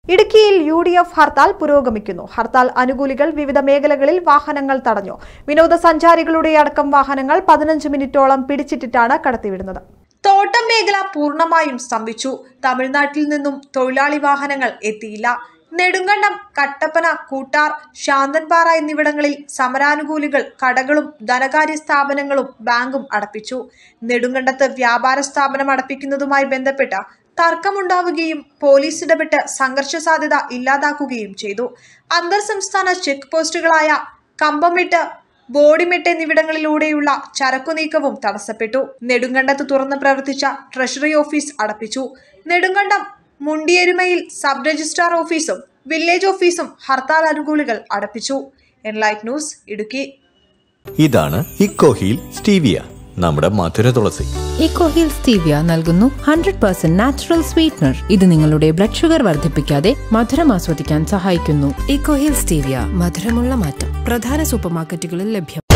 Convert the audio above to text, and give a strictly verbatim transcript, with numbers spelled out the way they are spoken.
ഇടുക്കിയിൽ U D F hartal പുരോഗമിക്കുന്നു. ഹർത്താൽ അനുകൂലികൾ വിവിധ മേഖലകളിൽ വാഹനങ്ങൾ തടഞ്ഞു. വിനോദസഞ്ചാരികളുടെ അടക്കം വാഹനങ്ങൾ പതിനഞ്ച് മിനിറ്റോളം പിടിച്ചിട്ടിട്ടാണ് കടത്തിവിടുന്നത്. തോട്ടം മേഖല പൂർണ്ണമായും സ്തംഭിച്ചു. തമിഴ്നാട്ടിൽ നിന്നും തൊഴിലാളി വാഹനങ്ങൾ എത്തിയില്ല. നെടുങ്കണ്ടം, കട്ടപ്പന, കൂട്ടാർ, ശാന്തൻപാറ എന്നിവിടങ്ങളിൽ സമരാനുകൂലികൾ കടകളും ധനകാര്യ സ്ഥാപനങ്ങളും ബാങ്കും അടപ്പിച്ചു. നെടുങ്കണ്ടത്ത് വ്യാപാര സ്ഥാപനം അടപ്പിക്കുന്നതുമായി ബന്ധപ്പെട്ട് തർക്കമുണ്ടാവുകയും പോലീസ് ഇടപെട്ട് സംഘർഷ സാധ്യത ഇല്ലാതാക്കുകയും ചെയ്തു. അന്തർ സംസ്ഥാന ചെക്ക് പോസ്റ്റുകളായ കമ്പമെട്ട്, ബോഡിമെട്ട് എന്നിവിടങ്ങളിലൂടെയുള്ള ചരക്കു നീക്കവും തടസ്സപ്പെട്ടു. നെടുങ്കണ്ടത്ത് തുറന്ന് പ്രവർത്തിച്ച ട്രഷറി ഓഫീസ് അടപ്പിച്ചു. നെടുങ്കണ്ടം മുണ്ടിയരുമയിൽ സബ് രജിസ്ട്രാർ ഓഫീസും വില്ലേജ് ഓഫീസും ഹർത്താൽ അനുകൂലികൾ അടപ്പിച്ചു. Enlight news, Idukki. ഇതാണ് ഇക്കോഹീൽ സ്റ്റീവിയ, നമ്മുടെ മധുര തുളസി. ഇക്കോഹീൽ സ്റ്റീവിയ നൽകുന്നു ഹൺഡ്രഡ് പെർസെന്റ് നാച്ചുറൽ സ്വീറ്റ്നർ. ഇത് നിങ്ങളുടെ ബ്ലഡ് ഷുഗർ വർദ്ധിപ്പിക്കാതെ മധുരം ആസ്വദിക്കാൻ സഹായിക്കുന്നു. ഇക്കോഹീൽ സ്റ്റീവിയ, മധുരമുള്ള മാറ്റം. പ്രധാന സൂപ്പർ മാർക്കറ്റുകളിൽ ലഭ്യം.